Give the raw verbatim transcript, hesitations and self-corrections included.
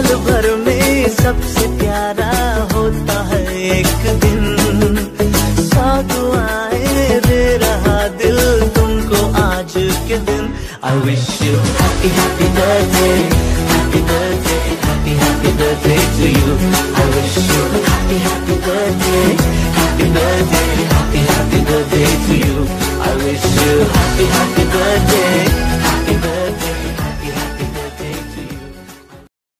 भर में सबसे प्यारा होता है एक दिन। सौ दुआएं दे रहा दिल तुमको आज के दिन। I wish you happy happy birthday, happy birthday, happy happy birthday to you. I wish you happy happy birthday, happy birthday, happy happy birthday to you. I wish you happy happy birthday.